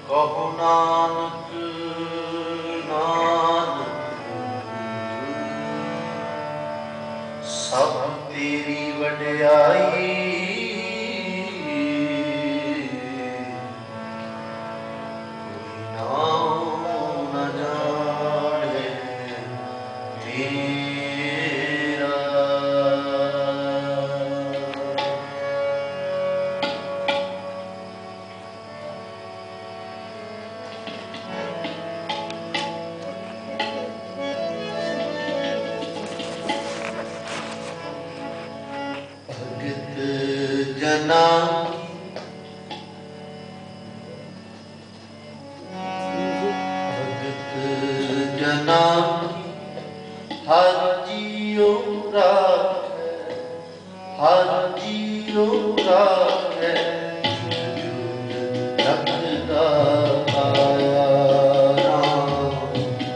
ਕਹੋ ਨਾਨਕ ਨਾਨਕ ਸਭ ਤੇਰੀ ਵਡਿਆਈ, ਕੋਈ ਨਾਉ ਨ ਜਾਣੇ ਮੇਰਾ। जना भगत जना हर जियो राखे, हर जियो राखे, रखदा आया राम,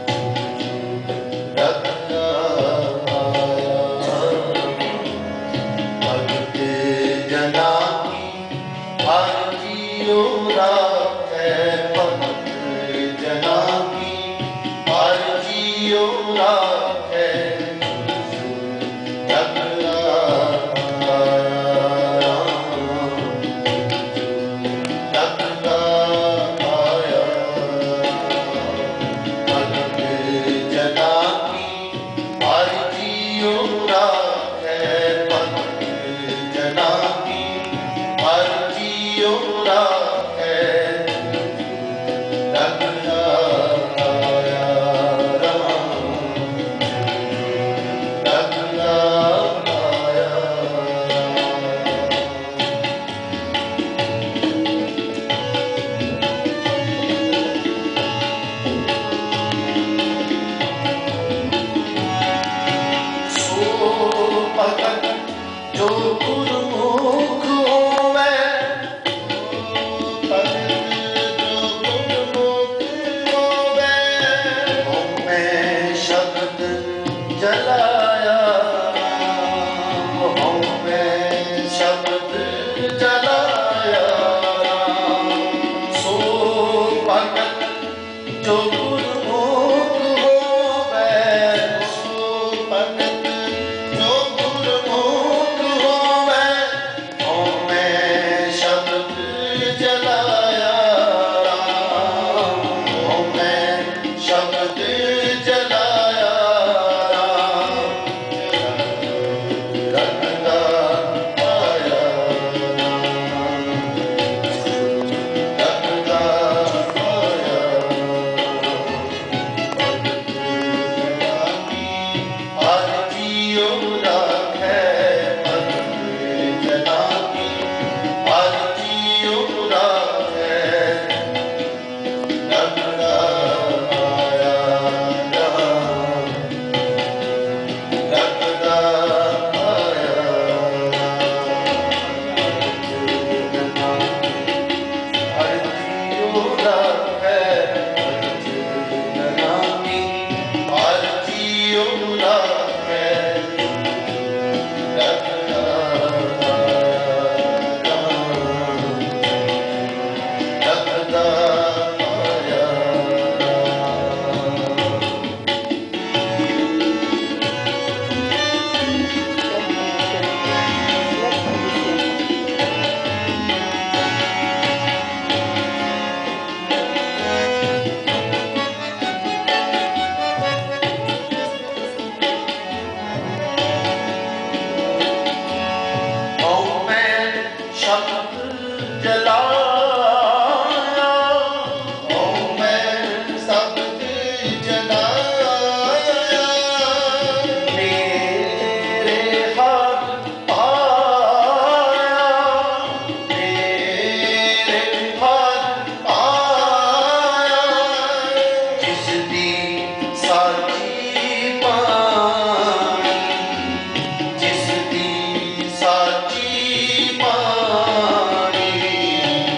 रखदा आया। भगत जना हर जियो राखे, भगत जना की हर जियो राखे, रखदा आया, रखदा आया। भगत जना की हर जियो राखे, भगत जना की हर जियो राखे, रखदा आया राम, रखदा आया। सो भगत जो गुरमुख होवे, भगत जो गुरमुख होवे, होमे शब्द जलाया, होमे शब्द जलाया। सो भगत जो गुरमुख होवे, सो भगत जो गुरमुख होवे, होमे शब्द जलाया, होमे शब्द जलाया। रखदा आया, रखदा आया। हर जियो राखे, भगत जना की हर जियो राखे, रखदा आया राम, रखदा आया। हर जियो राखे, भगत जना की हर जियो राखे, रखदा आया राम, रखदा आया। होमे शब्द जलाया, होमे शब्द जलाया। मेरे हाथ आया, मेरे हाथ आया, जिसदी साची बाणी, जिसदी साची बाणी,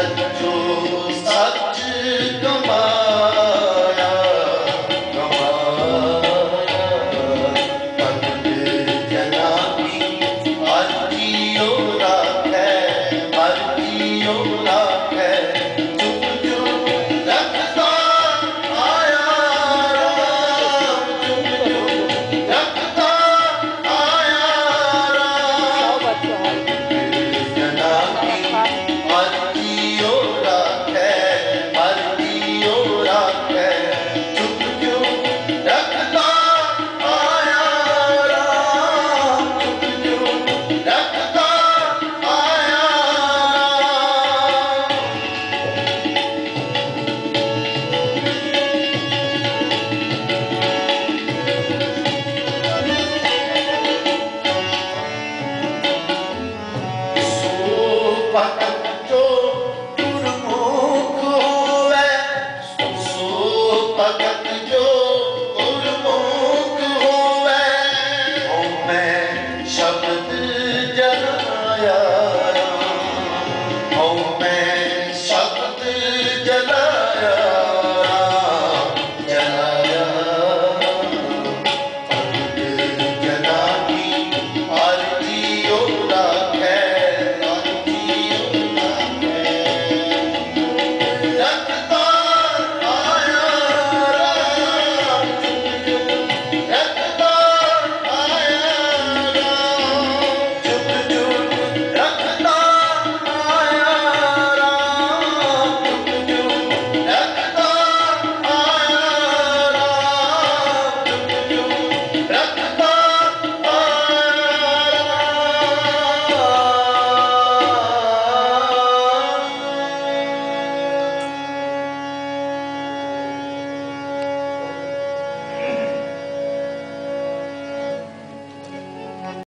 सच्चो